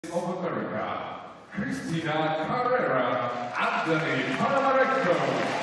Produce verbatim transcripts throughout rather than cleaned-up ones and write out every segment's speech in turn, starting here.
of America, Cristina Carrera, Anthony Panarecco.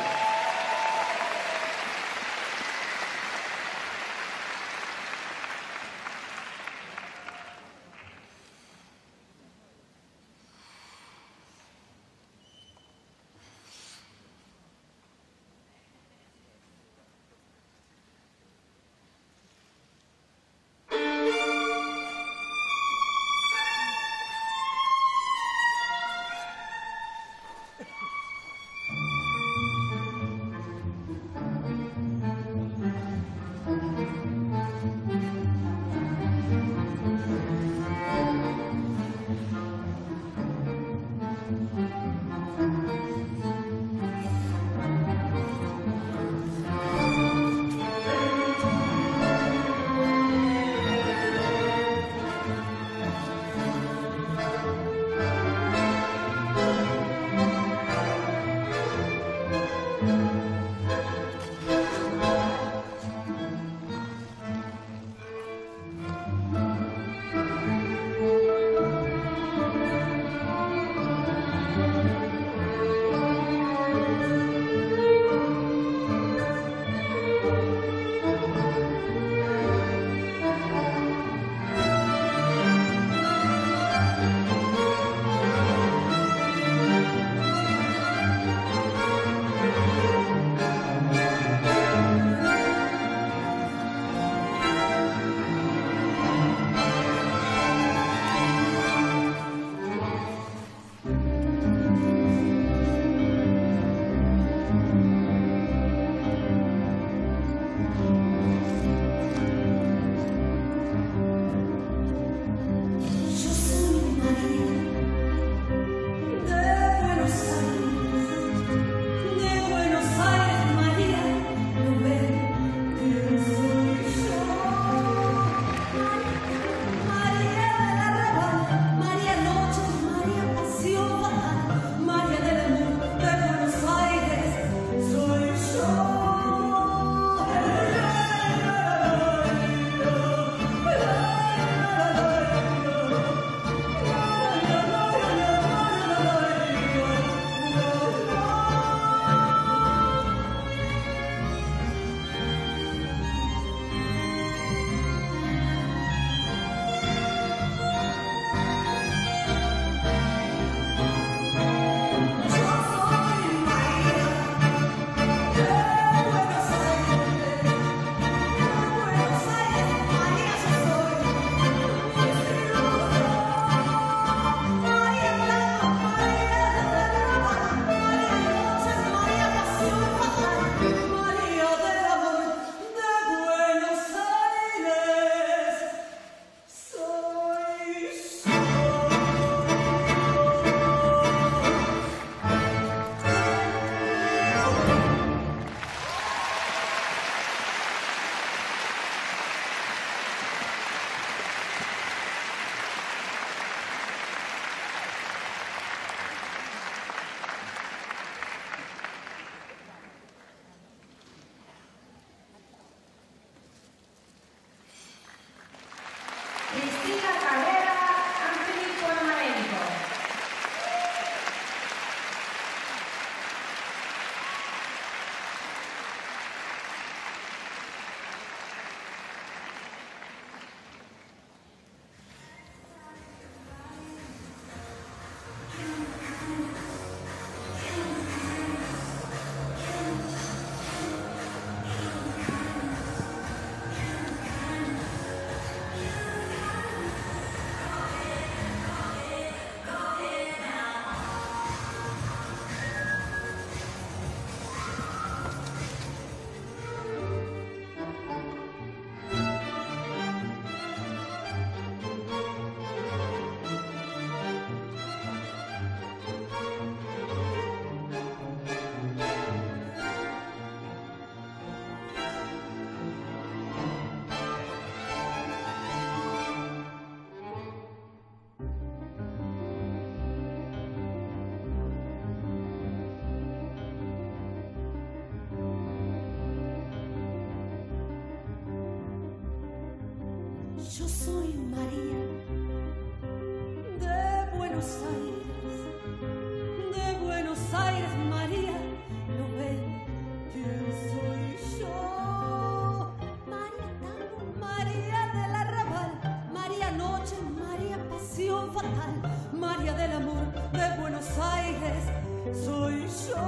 Buenos Aires, de Buenos Aires, María, ¿no ven quién soy yo? María Tango, María del Arrabal, María Noche, María Pasión Fatal, María del Amor de Buenos Aires, soy yo.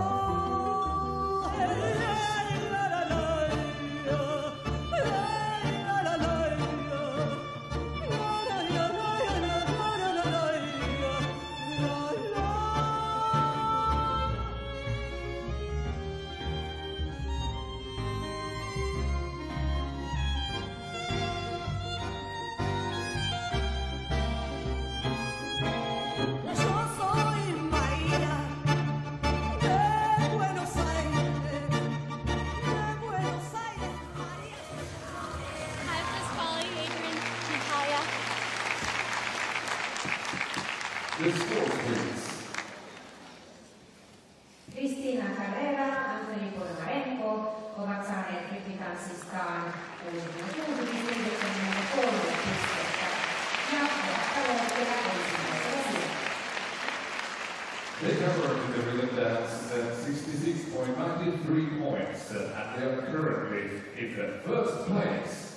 The score, please. Kristiina Carrera, Antoni Ponomarenko ovat saaneet rytmitanssistaan kuusikymmentäkuusi pilkku yhdeksänkymmentäkolme pistettä ja ovat tavoitteena ensimmäisellä sijalla. They covered the rhythm dance at sixty-six point nine three points, and they are currently in the first place.